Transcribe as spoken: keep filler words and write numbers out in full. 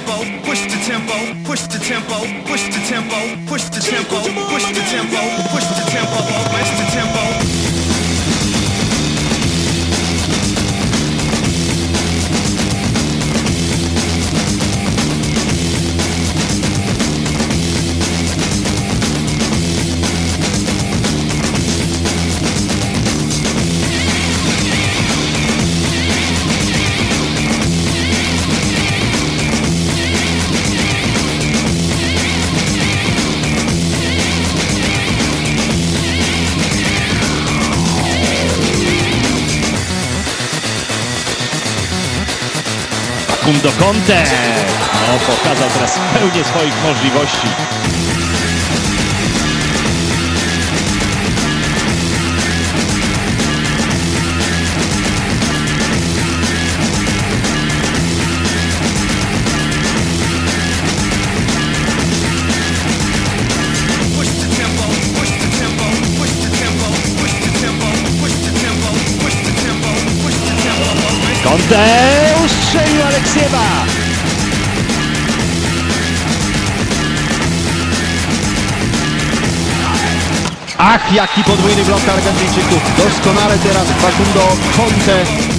tempo, push the tempo, push the tempo, push the tempo, push the tempo, push the tempo, push the tempo, push the tempo. Facundo Conte no, pokazał teraz pełnię swoich możliwości. Conte ustrzelił Aleksiewa. Ach, jaki podwójny blok Argentyńczyków. Doskonale teraz Facundo Conte